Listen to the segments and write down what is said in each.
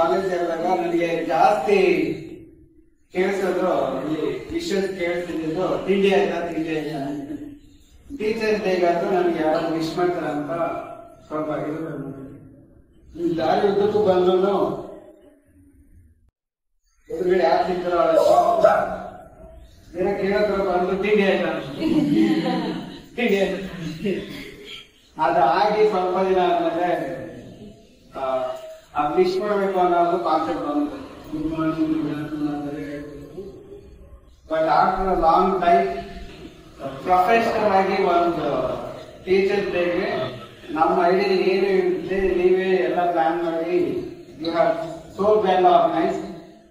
College ಸೇರಿದಾಗ ನನಗೆ ಜಾಸ್ತಿ ಕೇಳಿಸೋದು ವಿಷಸ್ ಕೇಳಿಸ್ತಿದ್ದು ತಿಂಡಿ ಆಯ್ತಾ ಟೀಚರ್ಸ್ ಡೇಗಾದ್ರೂ ನನಗೆ ಯಾರು ವಿಶ್ ಮಾಡ್ತಾರ ಅಂತ ಸ್ವಲ್ಪ ಈ ದಾರಿ ಉದ್ದಕ್ಕೂ ಬಂದ್ರು ಎದುರುಗಡೆ ಯಾರು ಸಿಗ್ತಾರೋ ಏನೋ ಕೇಳೋದ್ರ ಬಂದು ತಿಂಡಿ ಆಯ್ತಾ ತಿಂಡಿ ಆಯ್ತು ಅದಾಗಿ ಸ್ವಲ್ಪ ದಿನ ಆದ್ಮೇಲೆ ವಿಶ್ ಮಾಡಬೇಕು ಅನ್ನೋದು ಕಾನ್ಸೆಪ್ಟ್ ಬಂತು. Good morning. But after long time professional ಆಗಿ ಒಂದು ಟೀಚರ್ಸ್ ಡೇಗೆ ನಮ್ಮ ಐಡಿಯಾ ಏನು ಇರುತ್ತೆ ನೀವೇ ಎಲ್ಲ ಪ್ಲಾನ್ ಮಾಡಿ you have so well organise.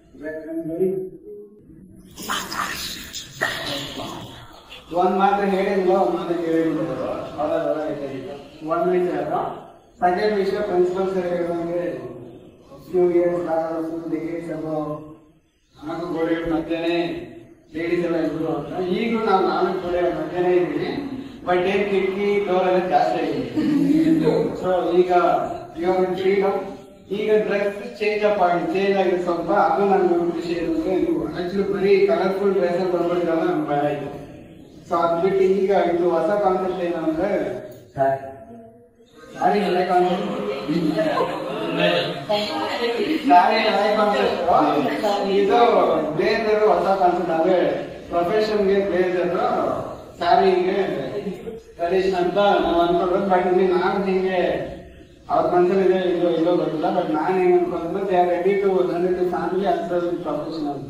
ಒಂದ್ ಮಾತ್ರ ಹೇಳಿಲ್ಲ, ಒಂದ್ ಮಾತ್ರ ಕೇಳಿದ್ರು. ಒಂದ್ ವಿಷಯ ಸೆಕೆಂಡ್ ವಿಷಯ ಪ್ರಿನ್ಸಿಪಲ್ ಸರ್ ಹೇಳಿದಂಗೆ ಫ್ಯೂ ಇಯರ್ಸ್ ಡಿಗ್ರೀಸ್ ನಾಲ್ಕು ಗೋಡೆ ಮಧ್ಯಾಹ್ನ ಲೇಡೀಸ್ ಎಲ್ಲ ಇದ್ರು ಅಂತ. ಈಗಲೂ ನಾವು 4 ಗೋಡೆ ಮಧ್ಯಾಹ್ನ ಇದ್ದೀವಿ, ಬಟ್ ಏನ್ ಕಿಟಕಿ ಡೋರ್ ಎಲ್ಲ ಜಾಸ್ತಿ ಆಗಿದೆ. ಸೊ ಈಗ ಇವಾಗ ಫ್ರೀಡಮ್, ಈಗ ಡ್ರೆಸ್ ಚೇಂಜ್ ಆಗಿದೆ ಸ್ವಲ್ಪ. ಅದು ನನ್ಗೆ ಖುಷಿ ಇರುತ್ತೆ. ಆಕ್ಚುಲಿ ಬರೀ ಕಲರ್ಫುಲ್ ಡ್ರೆಸ್ ಅಲ್ಲಿ ಬಂದ್ಬಿಟ್ಟಿರಲ್ಲ ನಮ್ಗೆ ಭಯ ಆಯ್ತು. ಸೊ ಅದ್ ಬಿಟ್ಟು ಈಗ ಇದು ಹೊಸ ಕಾನ್ಸೆಪ್ಟ್ ಏನಂದ್ರೆ ಸಾರಿ ಹಳೆ ಕಾನ್ಸೆಪ್ಟ್, ಇದು ಬ್ಲೇಸರ್ ಹೊಸ ಕಾನ್ಸೆಪ್ಟ್. ಅದೇ ಪ್ರೊಫೆಷನ್ಗೆ ಬ್ಲೇಸರ್, ಸ್ಯಾರಿಗೆ ಟ್ರೆಡಿಷನ್ ಅಂತ ನಾವು ಅನ್ಕೊಂಡ್ರೆ. ಬಟ್ ಇಲ್ಲಿ ನಾನು ಹಿಂಗೆ ಅವ್ರ ಮನಸ್ಸಲ್ಲಿದೆ ಇಲ್ಲೋ ಗೊತ್ತಿಲ್ಲ. ಬಟ್ ನಾನು ಹೆಂಗ್ ಅನ್ಕೊಂಡ್ರೆ they are ready to run it family after profession ಅಂತ.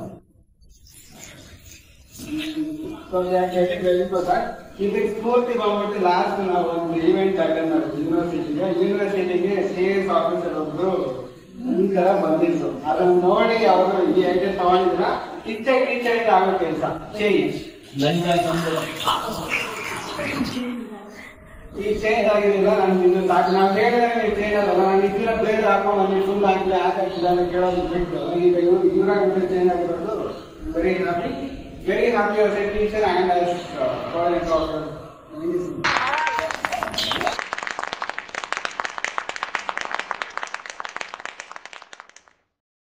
ಇದಕ್ಕೆ ಸ್ಫೂರ್ತಿ ಬಂದ್ಬಿಟ್ಟು ಲಾಸ್ಟ್ ನಾವು ಒಂದು ಈವೆಂಟ್ ಅಟೆಂಡ್ ಮಾಡಿದ್ವಿ ಯೂನಿವರ್ಸಿಟಿಗೆ CS ಆಫೀಸರ್ ಒಬ್ರು ಈ ತರ ಬಂದಿದ್ರು. ಅದನ್ನ ನೋಡಿ ಅವರು ಈ ಐಡಿಯಾ ತಗೊಂಡಿದ್ರ ಟೀಚರ್ ಆಗೋ ಕೆಲಸ ಚೇಂಜ್ ಈ ಚೇಂಜ್ ಆಗಿರಲಿಲ್ಲ. ನನ್ಗೆ ಇನ್ನು ಸಾಕು. ನಾವು ಹೇಳಿದ್ರೆ ಚೇಂಜ್ ಆಗಲ್ಲ. ನಾನು ಇದ್ರ ಪ್ಲೇಸ್ ಹಾಕೊಂಡು ನನಗೆ ಫುಲ್ ಆಗಿಲ್ಲ ಯಾಕಾಗ್ತಿಲ್ಲ ಅಂತ ಕೇಳೋದು ಬಿಟ್ಟು ಈಗ ಇವ್ರಾಗ ಚೇಂಜ್ ಆಗಿರೋದು very happy. Very happy as a teacher and as coordinator.